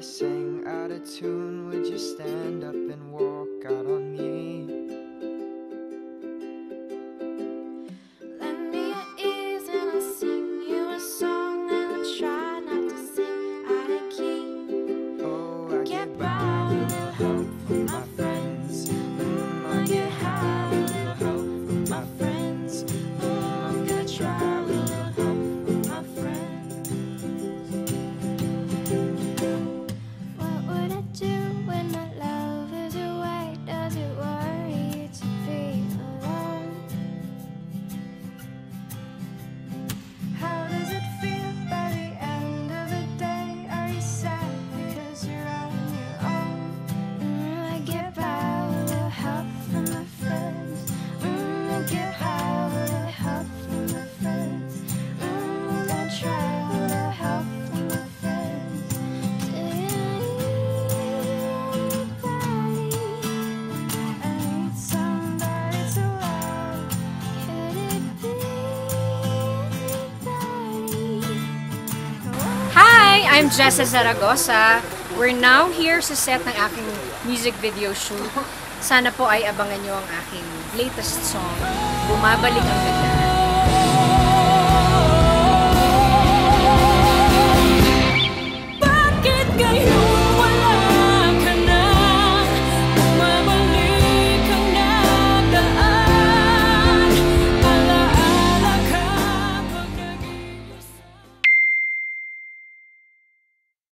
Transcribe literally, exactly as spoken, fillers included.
sing out of tune, would you stand up and walk out on me? Lend me your ears and I'll sing you a song, and I'll try not to sing out of key. Oh, I get by with a little help from my friends. Mm, I get high with a little help from my friends. Mm, I'm gonna try with a little help from my friends. What would I do when my love is away? Does it worry you to be alone? How does it feel by the end of the day? Are you sad because you're on your own? Mm, I get by with a little help from my friends. Mm, I get high with a little help from my friends. Mm, I'm gonna try with a little help from my friends. Do you need anybody? I need somebody to love. Could it be anybody? Hi! I'm Jessa Zaragoza. We're now here sa set ng aking music video shoot. Sana po ay abangan nyo ang aking latest song, Bumabalik ang Nagdaan.